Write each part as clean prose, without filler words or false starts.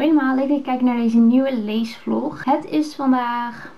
Hoi allemaal, leuk dat je kijkt naar deze nieuwe leesvlog. Het is vandaag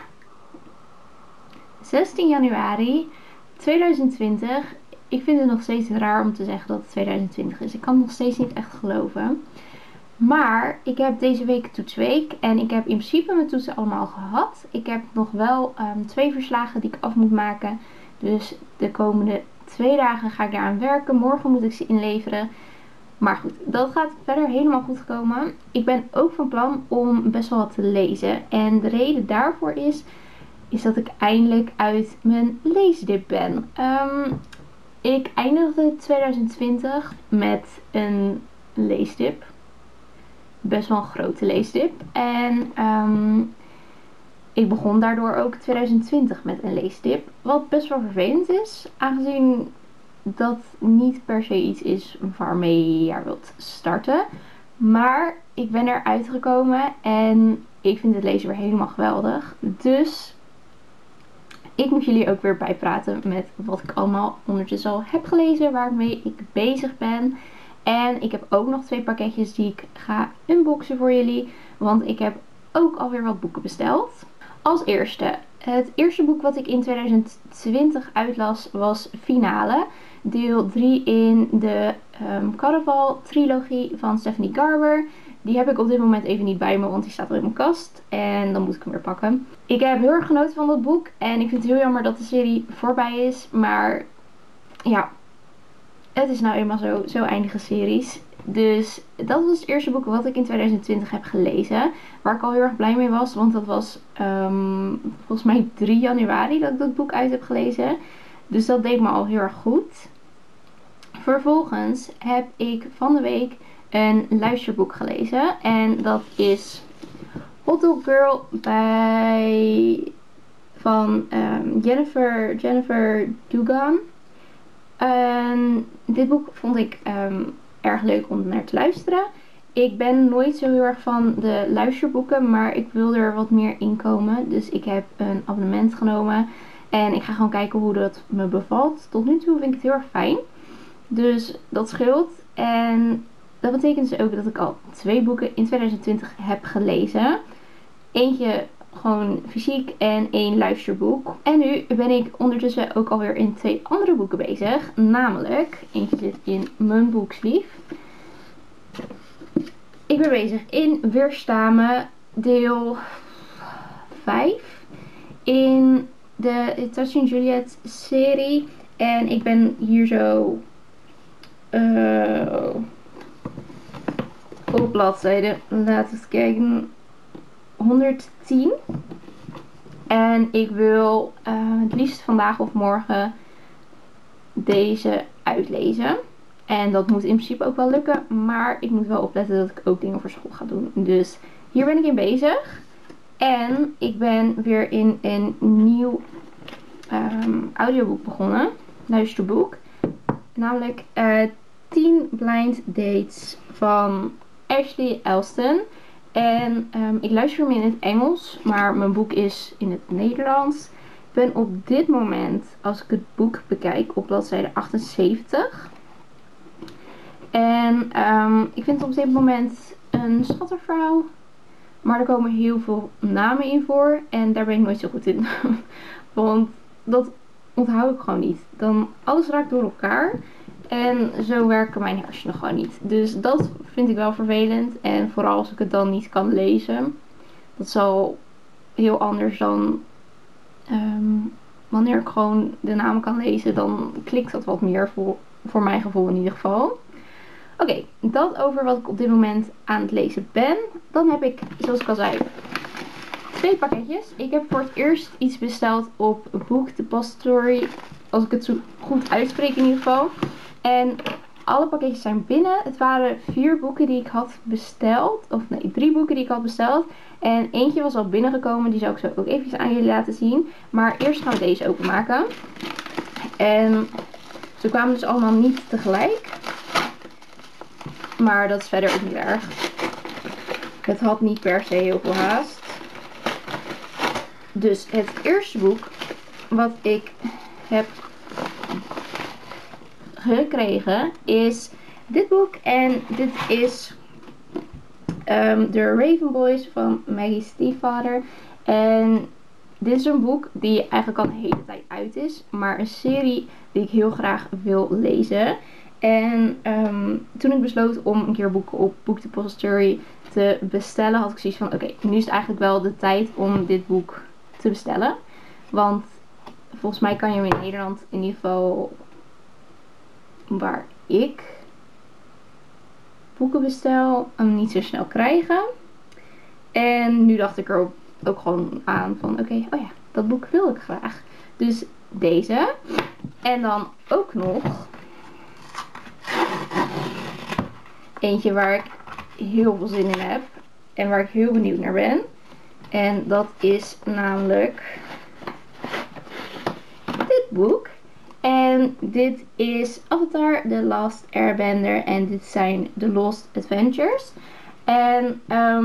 16 januari 2020. Ik vind het nog steeds raar om te zeggen dat het 2020 is. Ik kan het nog steeds niet echt geloven. Maar ik heb deze week toetsweek en ik heb in principe mijn toetsen allemaal gehad. Ik heb nog wel 2 verslagen die ik af moet maken. Dus de komende 2 dagen ga ik daaraan werken. Morgen moet ik ze inleveren. Maar goed, dat gaat verder helemaal goed komen. Ik ben ook van plan om best wel wat te lezen. En de reden daarvoor is dat ik eindelijk uit mijn leesdip ben. Ik eindigde 2020 met een leesdip. Best wel een grote leesdip. En ik begon daardoor ook 2020 met een leesdip. Wat best wel vervelend is, aangezien dat niet per se iets is waarmee je jaar wilt starten. Maar ik ben eruit gekomen en ik vind het lezen weer helemaal geweldig. Dus ik moet jullie ook weer bijpraten met wat ik allemaal ondertussen al heb gelezen, waarmee ik bezig ben. En ik heb ook nog 2 pakketjes die ik ga unboxen voor jullie, want ik heb ook alweer wat boeken besteld. Als eerste, het eerste boek wat ik in 2020 uitlas was Finale. Deel 3 in de Caraval trilogie van Stephanie Garber. Die heb ik op dit moment even niet bij me, want die staat al in mijn kast. En dan moet ik hem weer pakken. Ik heb heel erg genoten van dat boek. En ik vind het heel jammer dat de serie voorbij is. Maar ja, het is nou eenmaal zo. Zo eindigen series. Dus dat was het eerste boek wat ik in 2020 heb gelezen. Waar ik al heel erg blij mee was. Want dat was volgens mij 3 januari dat ik dat boek uit heb gelezen. Dus dat deed me al heel erg goed. Vervolgens heb ik van de week een luisterboek gelezen. En dat is Hot Dog Girl van Jennifer Dugan. Dit boek vond ik erg leuk om naar te luisteren. Ik ben nooit zo heel erg van de luisterboeken, maar ik wil er wat meer in komen. Dus ik heb een abonnement genomen. En ik ga gewoon kijken hoe dat me bevalt. Tot nu toe vind ik het heel erg fijn. Dus dat scheelt. En dat betekent dus ook dat ik al 2 boeken in 2020 heb gelezen. Eentje gewoon fysiek en 1 luisterboek. En nu ben ik ondertussen ook alweer in 2 andere boeken bezig. Namelijk, eentje zit in mijn boekslief. Ik ben bezig in Weerstamen deel 5. In de Touching Juliet serie. En ik ben hier zo op bladzijde, laten we eens kijken, 110. En ik wil het liefst vandaag of morgen deze uitlezen. En dat moet in principe ook wel lukken. Maar ik moet wel opletten dat ik ook dingen voor school ga doen. Dus hier ben ik in bezig. En ik ben weer in een nieuw audioboek begonnen. Luisterboek. Namelijk 10 Blind Dates van Ashley Elston. En ik luister hem in het Engels. Maar mijn boek is in het Nederlands. Ik ben op dit moment, als ik het boek bekijk, op bladzijde 78. En ik vind het op dit moment een schattenverhaal. Maar er komen heel veel namen in voor. En daar ben ik nooit zo goed in. Want dat onthoud ik gewoon niet. Dan alles raakt door elkaar. En zo werken mijn hersenen gewoon niet. Dus dat vind ik wel vervelend. En vooral als ik het dan niet kan lezen. Dat is al heel anders dan wanneer ik gewoon de namen kan lezen. Dan klikt dat wat meer voor mijn gevoel in ieder geval. Oké, dat over wat ik op dit moment aan het lezen ben. Dan heb ik, zoals ik al zei, 2 pakketjes. Ik heb voor het eerst iets besteld op Book Depository. Als ik het zo goed uitspreek in ieder geval. En alle pakketjes zijn binnen. Het waren 4 boeken die ik had besteld. Of nee, 3 boeken die ik had besteld. En eentje was al binnengekomen. Die zou ik zo ook even aan jullie laten zien. Maar eerst gaan we deze openmaken. En ze kwamen dus allemaal niet tegelijk. Maar dat is verder ook niet erg. Het had niet per se heel veel haast. Dus het eerste boek wat ik heb gekregen is dit boek. En dit is The Raven Boys van Maggie Stiefvater. En dit is een boek die eigenlijk al een hele tijd uit is. Maar een serie die ik heel graag wil lezen. En toen ik besloot om een keer boeken op Book Depository te bestellen, had ik zoiets van oké, nu is het eigenlijk wel de tijd om dit boek te bestellen. Want volgens mij kan je hem in Nederland, in ieder geval waar ik boeken bestel, hem niet zo snel krijgen. En nu dacht ik er ook gewoon aan van oké, oh ja, dat boek wil ik graag. Dus deze. En dan ook nog eentje waar ik heel veel zin in heb. En waar ik heel benieuwd naar ben. En dat is namelijk dit boek. En dit is Avatar The Last Airbender. En dit zijn The Lost Adventures. En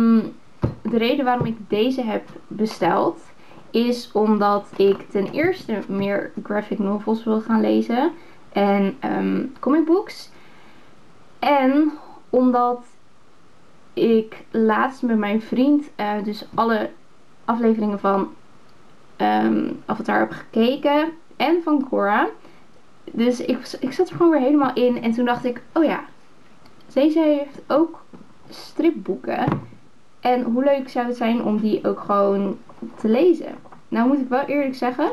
de reden waarom ik deze heb besteld is omdat ik ten eerste meer graphic novels wil gaan lezen. En comic books. En omdat ik laatst met mijn vriend dus alle afleveringen van Avatar heb gekeken. En van Korra. Dus ik zat er gewoon weer helemaal in. En toen dacht ik, oh ja, deze heeft ook stripboeken. En hoe leuk zou het zijn om die ook gewoon te lezen. Nou moet ik wel eerlijk zeggen,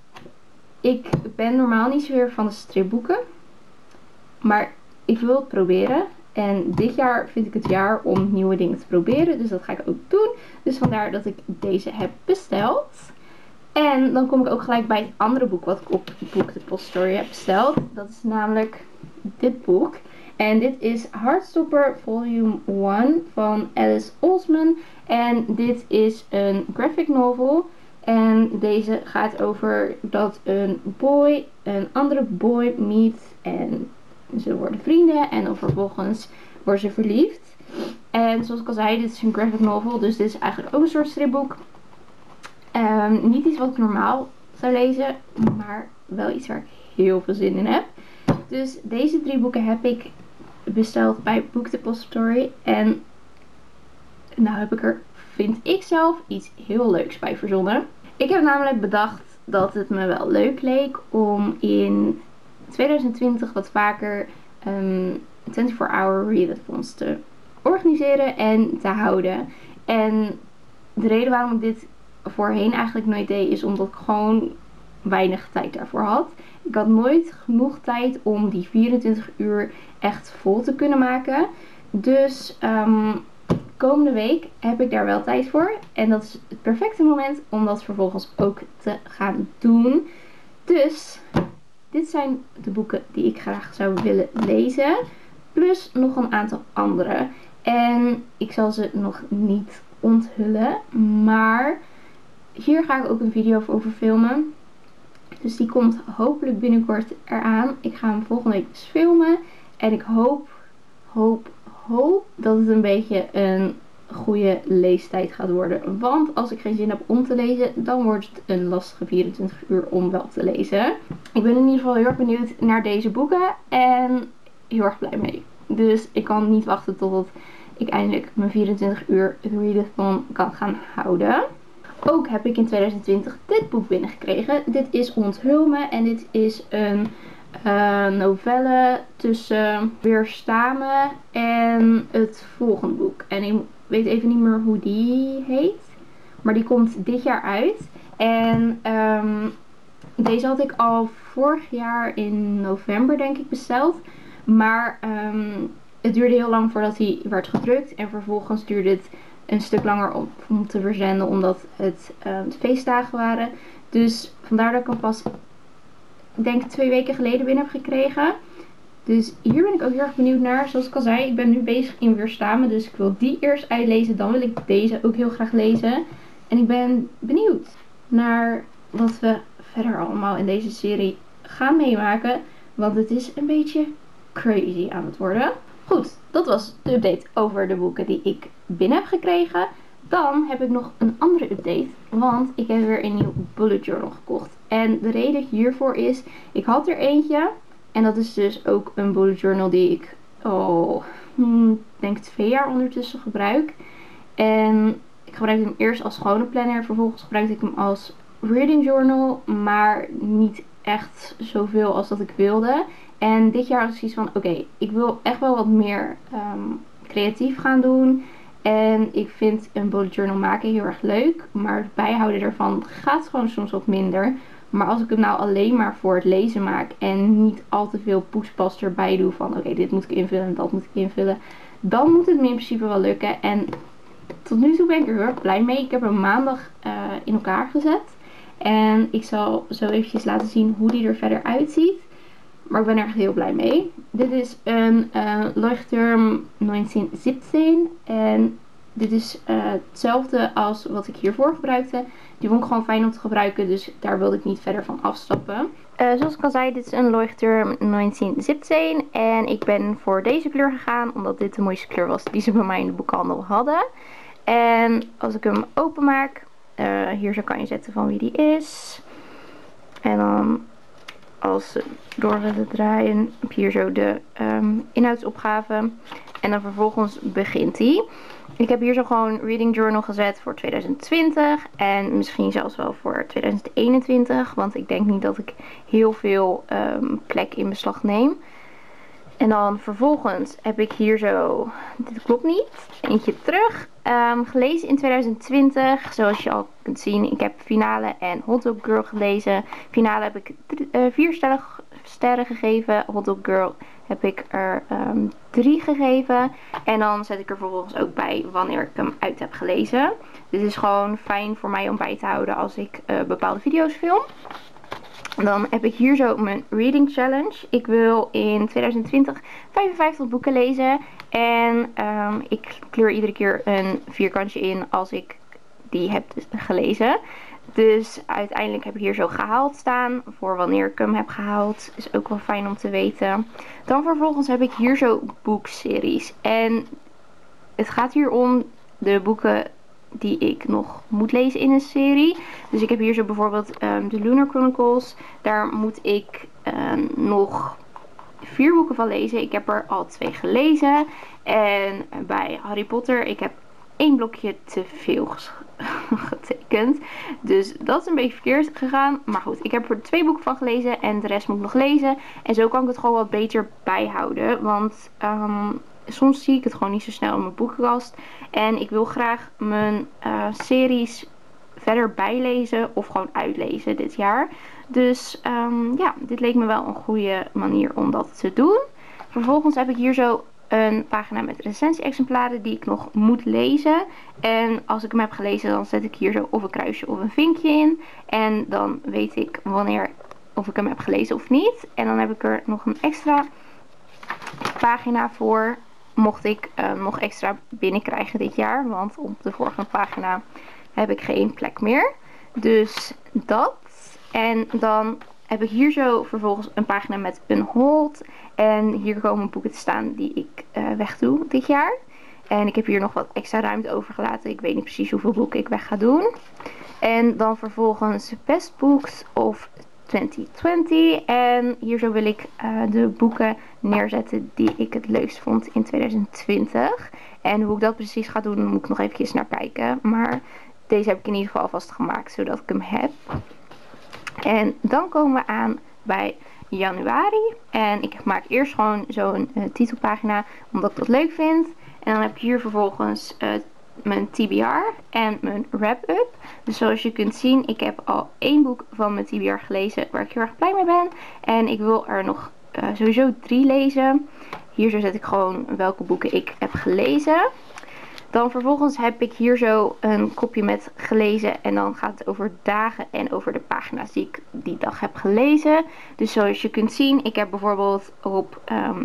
ik ben normaal niet zo weer van de stripboeken. Maar ik wil het proberen. En dit jaar vind ik het jaar om nieuwe dingen te proberen. Dus dat ga ik ook doen. Dus vandaar dat ik deze heb besteld. En dan kom ik ook gelijk bij het andere boek wat ik op Book Depository heb besteld. Dat is namelijk dit boek. En dit is Heartstopper Volume 1 van Alice Oseman. En dit is een graphic novel. En deze gaat over dat een boy een andere boy meet. En ze worden vrienden. En dan vervolgens worden ze verliefd. En zoals ik al zei, dit is een graphic novel. Dus dit is eigenlijk ook een soort stripboek. Niet iets wat ik normaal zou lezen. Maar wel iets waar ik heel veel zin in heb. Dus deze 3 boeken heb ik besteld bij Book Depository. En nou heb ik er, vind ik zelf, iets heel leuks bij verzonnen. Ik heb namelijk bedacht dat het me wel leuk leek om in 2020 wat vaker 24-hour readathons te organiseren en te houden. En de reden waarom ik dit voorheen eigenlijk nooit deed is omdat ik gewoon weinig tijd daarvoor had. Ik had nooit genoeg tijd om die 24 uur echt vol te kunnen maken. Dus komende week heb ik daar wel tijd voor. En dat is het perfecte moment om dat vervolgens ook te gaan doen. Dus dit zijn de boeken die ik graag zou willen lezen. Plus nog een aantal andere. En ik zal ze nog niet onthullen. Maar hier ga ik ook een video over filmen. Dus die komt hopelijk binnenkort eraan. Ik ga hem volgende week dus filmen. En ik hoop dat het een beetje een goede leestijd gaat worden. Want als ik geen zin heb om te lezen, dan wordt het een lastige 24 uur om wel te lezen. Ik ben in ieder geval heel erg benieuwd naar deze boeken. En heel erg blij mee. Dus ik kan niet wachten totdat ik eindelijk mijn 24 uur readathon kan gaan houden. Ook heb ik in 2020 dit boek binnengekregen. Dit is Onthul Me. En dit is een novelle tussen Weersta Me en het volgende boek. En ik weet even niet meer hoe die heet. Maar die komt dit jaar uit. En deze had ik al vorig jaar in november denk ik besteld. Maar het duurde heel lang voordat hij werd gedrukt. En vervolgens duurde het een stuk langer om te verzenden. Omdat het feestdagen waren. Dus vandaar dat ik hem pas, ik denk 2 weken geleden binnen heb gekregen. Dus hier ben ik ook heel erg benieuwd naar. Zoals ik al zei, ik ben nu bezig in Weersta Me. Dus ik wil die eerst uitlezen. Dan wil ik deze ook heel graag lezen. En ik ben benieuwd naar wat we verder allemaal in deze serie gaan meemaken. Want het is een beetje crazy aan het worden. Goed, dat was de update over de boeken die ik binnen heb gekregen. Dan heb ik nog een andere update. Want ik heb weer een nieuw bullet journal gekocht. En de reden hiervoor is, ik had er eentje. En dat is dus ook een bullet journal die ik denk 2 jaar ondertussen gebruik. En ik gebruikte hem eerst als gewone planner. Vervolgens gebruikte ik hem als reading journal. Maar niet echt zoveel als dat ik wilde. En dit jaar had ik zoiets van, oké, ik wil echt wel wat meer creatief gaan doen. En ik vind een bullet journal maken heel erg leuk. Maar het bijhouden ervan gaat gewoon soms wat minder. Maar als ik hem nou alleen maar voor het lezen maak. En niet al te veel poespas erbij doe. Van oké, dit moet ik invullen en dat moet ik invullen. Dan moet het me in principe wel lukken. En tot nu toe ben ik er heel erg blij mee. Ik heb hem maandag in elkaar gezet. En ik zal zo eventjes laten zien hoe die er verder uitziet. Maar ik ben er echt heel blij mee. Dit is een Leuchtturm 1917. En dit is hetzelfde als wat ik hiervoor gebruikte. Die vond ik gewoon fijn om te gebruiken. Dus daar wilde ik niet verder van afstappen. Zoals ik al zei, dit is een Leuchtturm 1917. En ik ben voor deze kleur gegaan. Omdat dit de mooiste kleur was die ze bij mij in de boekhandel hadden. En als ik hem openmaak. Hier zo kan je zetten van wie die is. En dan als door te draaien heb je hier zo de inhoudsopgave. En dan vervolgens begint hij. Ik heb hier zo gewoon reading journal gezet voor 2020. En misschien zelfs wel voor 2021. Want ik denk niet dat ik heel veel plek in beslag neem. En dan vervolgens heb ik hier zo, dit klopt niet, eentje terug. Gelezen in 2020, zoals je al kunt zien. Ik heb Finale en Hot Dog Girl gelezen. Finale heb ik 4 sterren gegeven. Hot Dog Girl heb ik er 3 gegeven. En dan zet ik er vervolgens ook bij wanneer ik hem uit heb gelezen. Dit is gewoon fijn voor mij om bij te houden als ik bepaalde video's film. Dan heb ik hier zo mijn reading challenge. Ik wil in 2020 55 boeken lezen. En ik kleur iedere keer een vierkantje in als ik die heb gelezen. Dus uiteindelijk heb ik hier zo gehaald staan. Voor wanneer ik hem heb gehaald. Is ook wel fijn om te weten. Dan vervolgens heb ik hier zo boekseries. En het gaat hier om de boeken die ik nog moet lezen in een serie. Dus ik heb hier zo bijvoorbeeld de Lunar Chronicles. Daar moet ik nog 4 boeken van lezen. Ik heb er al 2 gelezen. En bij Harry Potter, ik heb 1 blokje te veel getekend. Dus dat is een beetje verkeerd gegaan. Maar goed, ik heb er 2 boeken van gelezen. En de rest moet ik nog lezen. En zo kan ik het gewoon wat beter bijhouden. Want soms zie ik het gewoon niet zo snel in mijn boekenkast. En ik wil graag mijn series verder bijlezen of gewoon uitlezen dit jaar. Dus ja, dit leek me wel een goede manier om dat te doen. Vervolgens heb ik hier zo een pagina met recensie-exemplaren die ik nog moet lezen. En als ik hem heb gelezen, dan zet ik hier zo of een kruisje of een vinkje in. En dan weet ik wanneer of ik hem heb gelezen of niet. En dan heb ik er nog een extra pagina voor. Mocht ik nog extra binnenkrijgen dit jaar. Want op de vorige pagina heb ik geen plek meer. Dus dat. En dan heb ik hier zo vervolgens een pagina met een hold. En hier komen boeken te staan die ik wegdoe dit jaar. En ik heb hier nog wat extra ruimte overgelaten. Ik weet niet precies hoeveel boeken ik weg ga doen. En dan vervolgens Best Books of 2020. En hier zo wil ik de boeken neerzetten die ik het leukst vond in 2020. En hoe ik dat precies ga doen, moet ik nog even naar kijken. Maar deze heb ik in ieder geval alvast gemaakt, zodat ik hem heb. En dan komen we aan bij januari. En ik maak eerst gewoon zo'n titelpagina, omdat ik dat leuk vind. En dan heb ik hier vervolgens mijn TBR en mijn wrap-up. Dus zoals je kunt zien, ik heb al 1 boek van mijn TBR gelezen waar ik heel erg blij mee ben. En ik wil er nog sowieso 3 lezen. Hier zo zet ik gewoon welke boeken ik heb gelezen. Dan vervolgens heb ik hier zo een kopje met gelezen. En dan gaat het over dagen en over de pagina's die ik die dag heb gelezen. Dus zoals je kunt zien, ik heb bijvoorbeeld op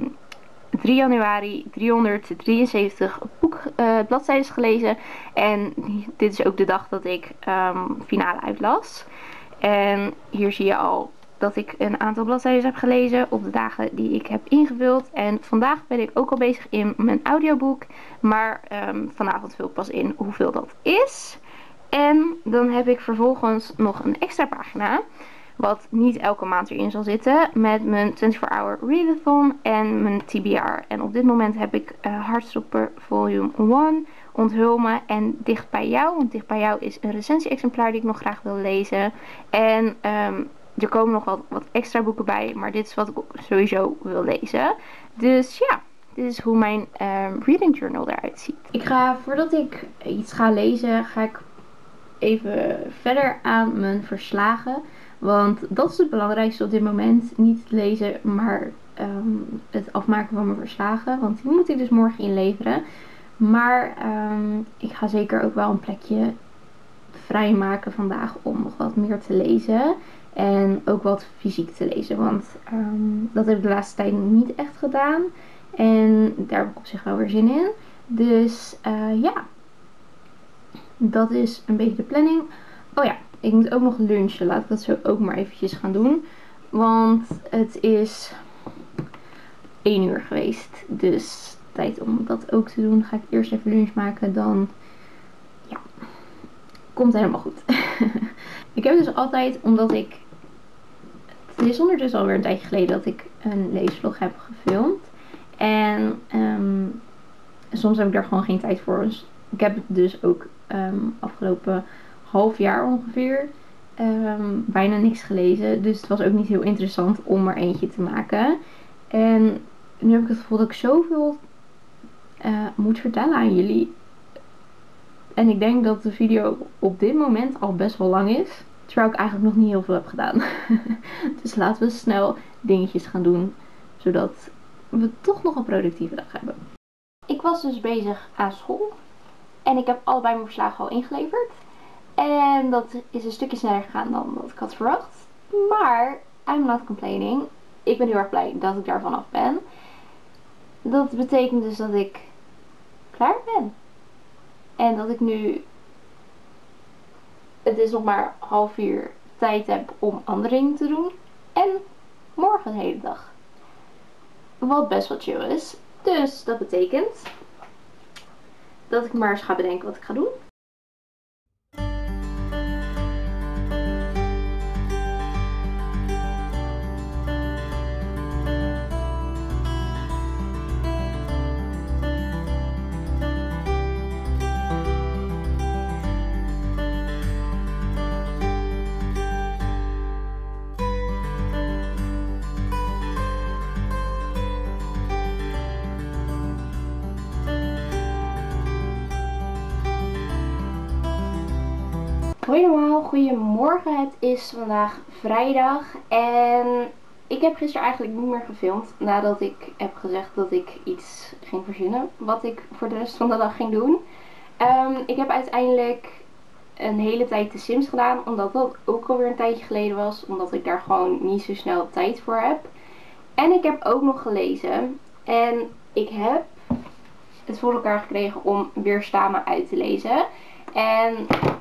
3 januari 373 bladzijden gelezen. En dit is ook de dag dat ik Finale uitlas. En hier zie je al dat ik een aantal bladzijden heb gelezen op de dagen die ik heb ingevuld. En vandaag ben ik ook al bezig in mijn audioboek. Maar vanavond vul ik pas in hoeveel dat is. En dan heb ik vervolgens nog een extra pagina wat niet elke maand erin zal zitten. Met mijn 24-hour readathon en mijn TBR. En op dit moment heb ik Hartstopper Volume 1, Onthul Me en Dicht bij jou. Want Dicht bij jou is een recensie-exemplaar die ik nog graag wil lezen. En er komen nog wat extra boeken bij, maar dit is wat ik sowieso wil lezen. Dus ja, dit is hoe mijn reading journal eruit ziet. Voordat ik iets ga lezen, ga ik even verder aan mijn verslagen. Want dat is het belangrijkste op dit moment. Niet het lezen, maar het afmaken van mijn verslagen. Want die moet ik dus morgen inleveren. Maar ik ga zeker ook wel een plekje vrijmaken vandaag om nog wat meer te lezen. En ook wat fysiek te lezen. Want dat heb ik de laatste tijd niet echt gedaan. En daar heb ik op zich wel weer zin in. Dus ja, dat is een beetje de planning. Oh ja, ik moet ook nog lunchen. Laat ik dat zo ook maar eventjes gaan doen. Want het is 1 uur geweest. Dus tijd om dat ook te doen. Ga ik eerst even lunch maken. Dan ja, komt helemaal goed. Ik heb dus altijd, omdat ik... Het is ondertussen alweer een tijdje geleden dat ik een leesvlog heb gefilmd. En soms heb ik daar gewoon geen tijd voor. Dus ik heb dus ook afgelopen half jaar ongeveer bijna niks gelezen. Dus het was ook niet heel interessant om er eentje te maken. En nu heb ik het gevoel dat ik zoveel moet vertellen aan jullie. En ik denk dat de video op dit moment al best wel lang is. Terwijl ik eigenlijk nog niet heel veel heb gedaan. Dus laten we snel dingetjes gaan doen. Zodat we toch nog een productieve dag hebben. Ik was dus bezig aan school. En ik heb allebei mijn verslagen al ingeleverd. En dat is een stukje sneller gegaan dan wat ik had verwacht. Maar I'm not complaining. Ik ben heel erg blij dat ik daarvan af ben. Dat betekent dus dat ik klaar ben. En dat ik nu... Het is nog maar 3:30 tijd heb om andere dingen te doen. En morgen de hele dag. Wat best wel chill is. Dus dat betekent dat ik maar eens ga bedenken wat ik ga doen. Hoi allemaal, goedemorgen. Het is vandaag vrijdag en ik heb gisteren eigenlijk niet meer gefilmd nadat ik heb gezegd dat ik iets ging verzinnen wat ik voor de rest van de dag ging doen. Ik heb uiteindelijk een hele tijd de Sims gedaan, omdat dat ook alweer een tijdje geleden was, omdat ik daar gewoon niet zo snel tijd voor heb. En ik heb ook nog gelezen en ik heb het voor elkaar gekregen om Weersta Me uit te lezen. En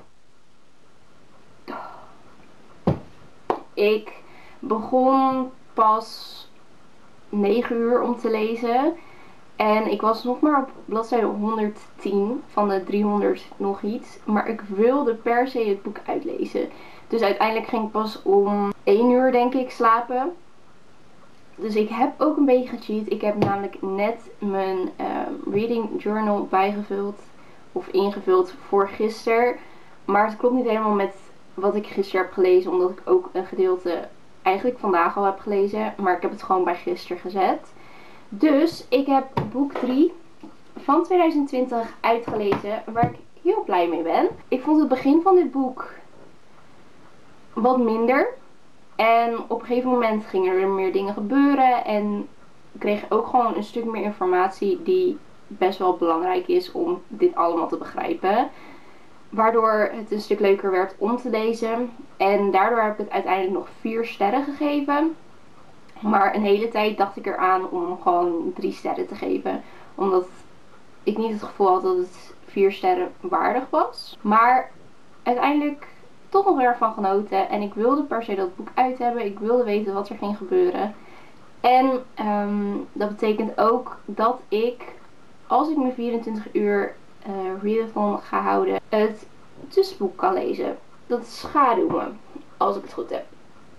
ik begon pas 9 uur om te lezen. En ik was nog maar op bladzijde 110 van de 300 nog iets. Maar ik wilde per se het boek uitlezen. Dus uiteindelijk ging ik pas om 1 uur denk ik slapen. Dus ik heb ook een beetje gecheat. Ik heb namelijk net mijn reading journal bijgevuld. Of ingevuld voor gisteren. Maar het klopt niet helemaal met wat ik gisteren heb gelezen. Omdat ik ook een gedeelte eigenlijk vandaag al heb gelezen. Maar ik heb het gewoon bij gisteren gezet. Dus ik heb boek 3 van 2020 uitgelezen. Waar ik heel blij mee ben. Ik vond het begin van dit boek wat minder. En op een gegeven moment gingen er meer dingen gebeuren. En ik kreeg ook gewoon een stuk meer informatie die best wel belangrijk is om dit allemaal te begrijpen. Waardoor het een stuk leuker werd om te lezen. En daardoor heb ik het uiteindelijk nog 4 sterren gegeven. Maar een hele tijd dacht ik eraan om gewoon 3 sterren te geven. Omdat ik niet het gevoel had dat het 4 sterren waardig was. Maar uiteindelijk toch nog ervan genoten. En ik wilde per se dat boek uit hebben. Ik wilde weten wat er ging gebeuren. En dat betekent ook dat ik, als ik mijn 24 uur readathon ga houden, het tussenboek kan lezen. Dat is Schaduwen, als ik het goed heb.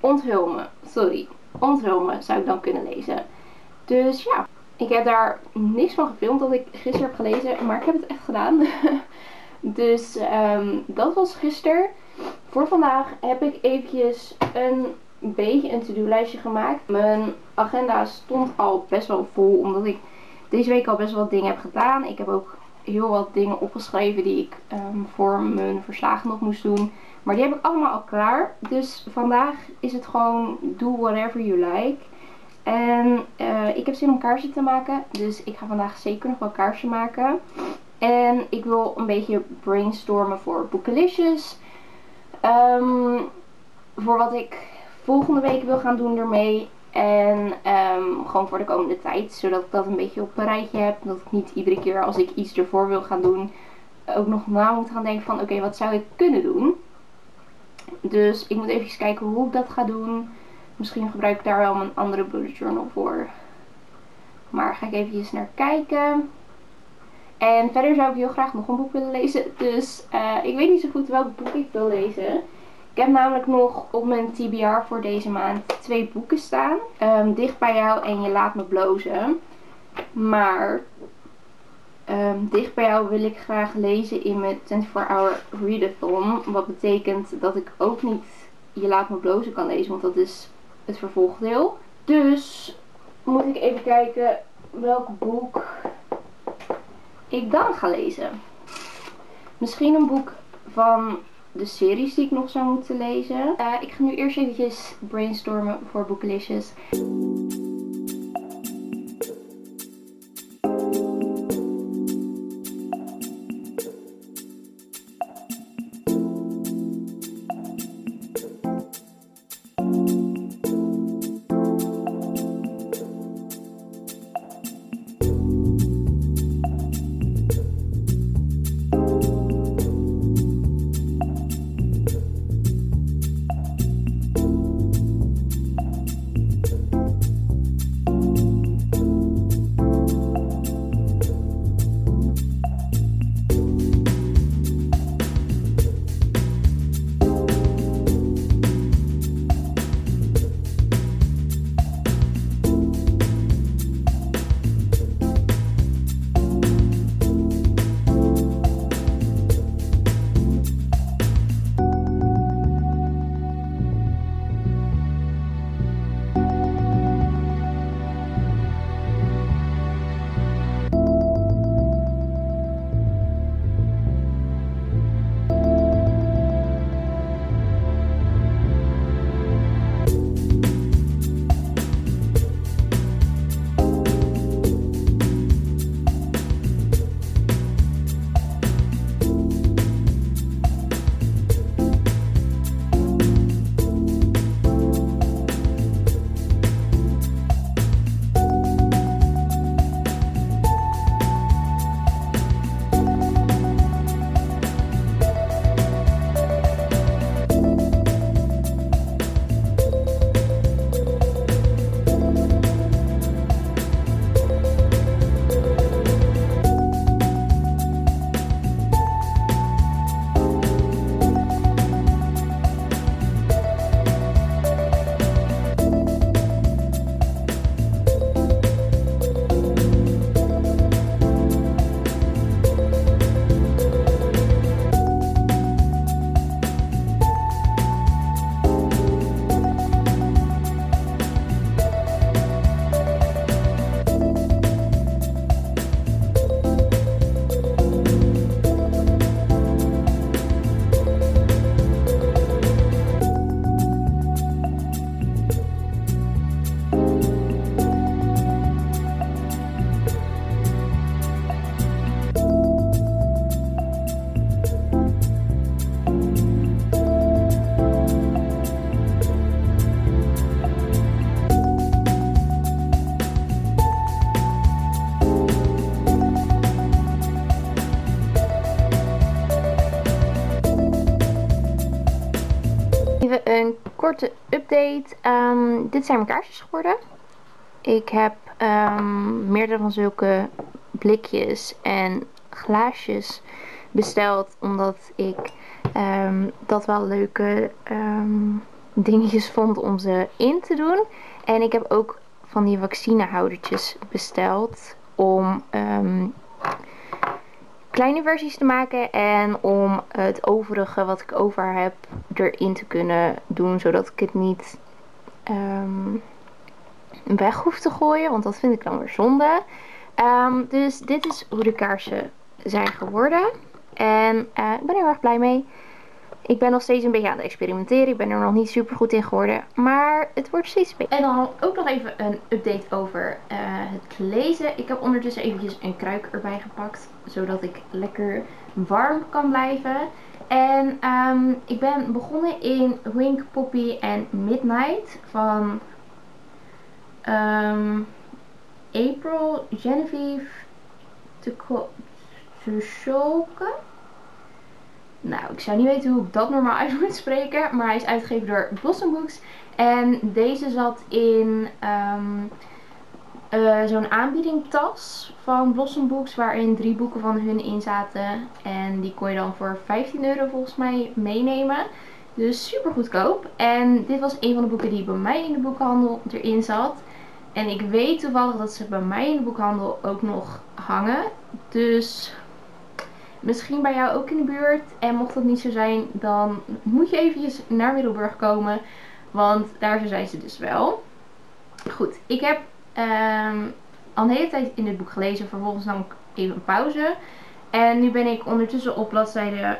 Onthul me, sorry. Onthul me zou ik dan kunnen lezen. Dus ja, ik heb daar niks van gefilmd dat ik gisteren heb gelezen, maar ik heb het echt gedaan. Dus dat was gisteren. Voor vandaag heb ik eventjes een beetje een to-do lijstje gemaakt. Mijn agenda stond al best wel vol, omdat ik deze week al best wel wat dingen heb gedaan. Ik heb ook heel wat dingen opgeschreven die ik voor mijn verslagen nog moest doen. Maar die heb ik allemaal al klaar. Dus vandaag is het gewoon do whatever you like. En ik heb zin om kaarsen te maken. Dus ik ga vandaag zeker nog wel kaarsen maken. En ik wil een beetje brainstormen voor Bookalicious. Voor wat ik volgende week wil gaan doen ermee. En gewoon voor de komende tijd. Zodat ik dat een beetje op een rijtje heb. Dat ik niet iedere keer als ik iets ervoor wil gaan doen. Ook nog na moet gaan denken van oké, wat zou ik kunnen doen? Dus ik moet even kijken hoe ik dat ga doen. Misschien gebruik ik daar wel een andere bullet journal voor. Maar ga ik even naar kijken. En verder zou ik heel graag nog een boek willen lezen. Dus ik weet niet zo goed welk boek ik wil lezen. Ik heb namelijk nog op mijn TBR voor deze maand 2 boeken staan. Dicht bij jou en Je laat me blozen. Maar Dicht bij jou wil ik graag lezen in mijn 24-hour readathon. Wat betekent dat ik ook niet Je laat me blozen kan lezen. Want dat is het vervolgdeel. Dus moet ik even kijken welk boek ik dan ga lezen. Misschien een boek van de series die ik nog zou moeten lezen. Ik ga nu eerst eventjes brainstormen voor Bookalicious. Even een korte update. Dit zijn mijn kaarsjes geworden. Ik heb meerdere van zulke blikjes en glaasjes besteld. Omdat ik dat wel leuke dingetjes vond om ze in te doen. En ik heb ook van die vaccinehoudertjes besteld om kleine versies te maken en om het overige wat ik over heb erin te kunnen doen, zodat ik het niet weg hoef te gooien, want dat vind ik dan weer zonde. Dus dit is hoe de kaarsen zijn geworden en ik ben er heel erg blij mee. Ik ben nog steeds een beetje aan het experimenteren. Ik ben er nog niet super goed in geworden. Maar het wordt steeds beter. En dan ook nog even een update over het lezen. Ik heb ondertussen eventjes een kruik erbij gepakt. Zodat ik lekker warm kan blijven. En ik ben begonnen in Wink, Poppy en Midnight. Van April Genevieve Tucholsky. Nou, ik zou niet weten hoe ik dat normaal uit moet spreken. Maar hij is uitgegeven door Blossom Books. En deze zat in zo'n aanbiedingtas van Blossom Books. Waarin 3 boeken van hun in zaten. En die kon je dan voor €15 volgens mij meenemen. Dus super goedkoop. En dit was een van de boeken die bij mij in de boekhandel erin zat. En ik weet toevallig dat ze bij mij in de boekhandel ook nog hangen. Dus misschien bij jou ook in de buurt. En mocht dat niet zo zijn, dan moet je eventjes naar Middelburg komen. Want daar zijn ze dus wel. Goed, ik heb al een hele tijd in dit boek gelezen. Vervolgens nam ik even een pauze. En nu ben ik ondertussen op bladzijde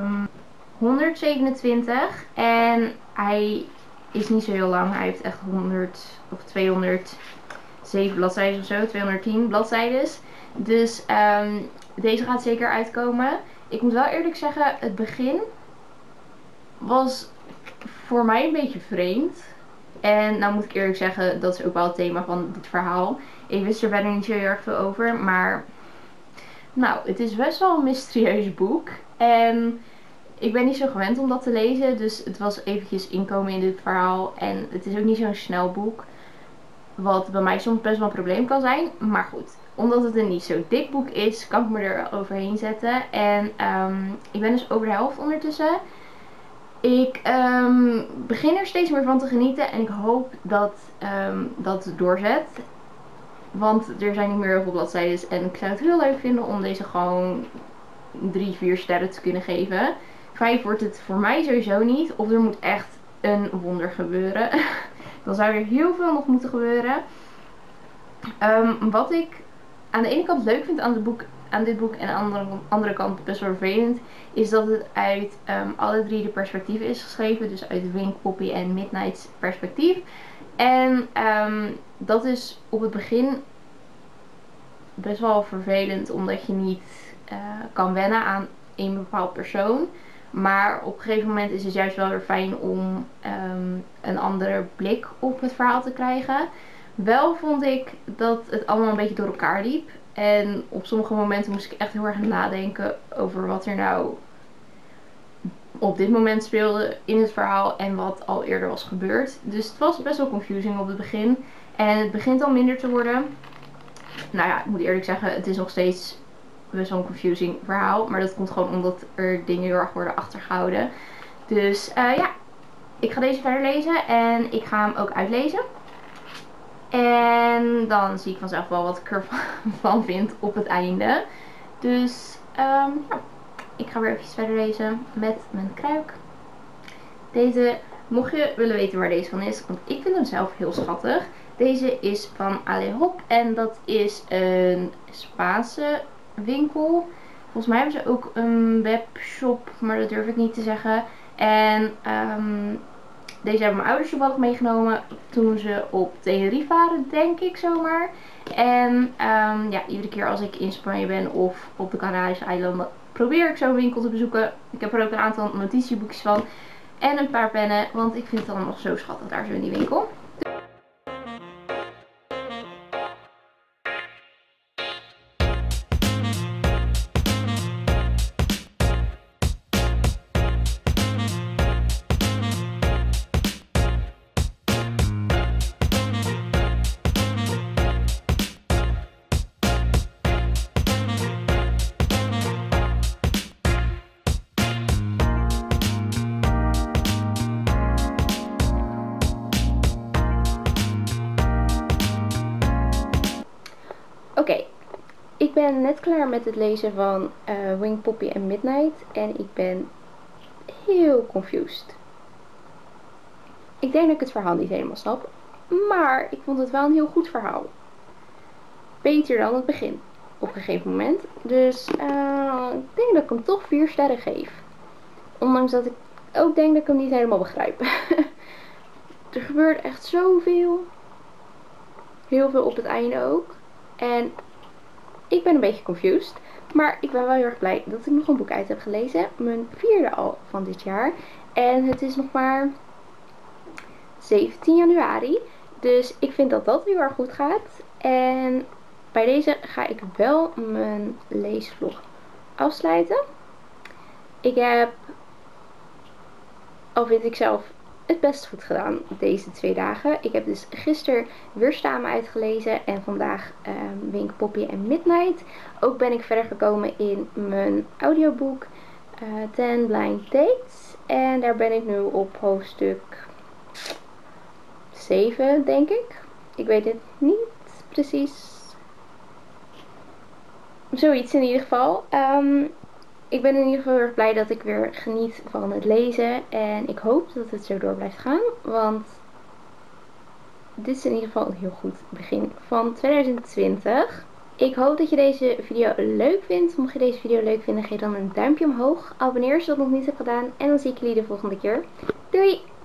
127. En hij is niet zo heel lang. Hij heeft echt 100 of 207 bladzijden of zo. 210 bladzijden. Dus deze gaat zeker uitkomen. Ik moet wel eerlijk zeggen, het begin was voor mij een beetje vreemd. En nou moet ik eerlijk zeggen, dat is ook wel het thema van dit verhaal. Ik wist er verder niet zo heel erg veel over. Maar nou, het is best wel een mysterieus boek. En ik ben niet zo gewend om dat te lezen. Dus het was eventjes inkomen in dit verhaal. En het is ook niet zo'n snel boek. Wat bij mij soms best wel een probleem kan zijn. Maar goed, omdat het een niet zo dik boek is, kan ik me er overheen zetten. En ik ben dus over de helft ondertussen. Ik begin er steeds meer van te genieten. En ik hoop dat dat het doorzet. Want er zijn niet meer heel veel bladzijden. En ik zou het heel leuk vinden om deze gewoon 3, 4 sterren te kunnen geven. 5 wordt het voor mij sowieso niet. Of er moet echt een wonder gebeuren. Dan zou er heel veel nog moeten gebeuren. Wat ik aan de ene kant leuk vind aan dit boek en aan de andere kant best wel vervelend, is dat het uit alle 3 de perspectieven is geschreven. Dus uit Wink, Poppy en Midnight's perspectief. En dat is op het begin best wel vervelend, omdat je niet kan wennen aan een bepaald persoon. Maar op een gegeven moment is het juist wel weer fijn om een andere blik op het verhaal te krijgen. Wel vond ik dat het allemaal een beetje door elkaar liep. En op sommige momenten moest ik echt heel erg nadenken over wat er nou op dit moment speelde in het verhaal en wat al eerder was gebeurd. Dus het was best wel confusing op het begin. En het begint al minder te worden. Nou ja, ik moet eerlijk zeggen, het is nog steeds best wel een confusing verhaal. Maar dat komt gewoon omdat er dingen heel erg worden achtergehouden. Dus ja, ik ga deze verder lezen en ik ga hem ook uitlezen. En dan zie ik vanzelf wel wat ik ervan vind op het einde. Dus ja, ik ga weer even verder lezen met mijn kruik. Deze, mocht je willen weten waar deze van is, want ik vind hem zelf heel schattig. Deze is van Ale Hop en dat is een Spaanse winkel. Volgens mij hebben ze ook een webshop, maar dat durf ik niet te zeggen. En deze hebben mijn ouders toevallig meegenomen toen ze op Tenerife waren, denk ik zomaar. En ja, iedere keer als ik in Spanje ben of op de Canarische eilanden probeer ik zo'n winkel te bezoeken. Ik heb er ook een aantal notitieboekjes van en een paar pennen, want ik vind het allemaal nog zo schattig daar zo in die winkel. Oké, ik ben net klaar met het lezen van Wing Poppy en Midnight. En ik ben heel confused. Ik denk dat ik het verhaal niet helemaal snap. Maar ik vond het wel een heel goed verhaal. Beter dan het begin. Op een gegeven moment. Dus ik denk dat ik hem toch 4 sterren geef. Ondanks dat ik ook denk dat ik hem niet helemaal begrijp. Er gebeurt echt zoveel. Heel veel op het einde ook. En ik ben een beetje confused. Maar ik ben wel heel erg blij dat ik nog een boek uit heb gelezen. Mijn 4e al van dit jaar. En het is nog maar 17 januari. Dus ik vind dat dat heel erg goed gaat. En bij deze ga ik wel mijn leesvlog afsluiten. Ik heb, al vind ik zelf, het best goed gedaan deze 2 dagen. Ik heb dus gisteren Weerstamen uitgelezen en vandaag Wink, Poppy en Midnight. Ook ben ik verder gekomen in mijn audioboek 10 Blind Dates. En daar ben ik nu op hoofdstuk 7, denk ik. Ik weet het niet precies. Zoiets in ieder geval. Ik ben in ieder geval heel erg blij dat ik weer geniet van het lezen. En ik hoop dat het zo door blijft gaan. Want dit is in ieder geval een heel goed begin van 2020. Ik hoop dat je deze video leuk vindt. Mocht je deze video leuk vinden, geef dan een duimpje omhoog. Abonneer als je dat nog niet hebt gedaan. En dan zie ik jullie de volgende keer. Doei!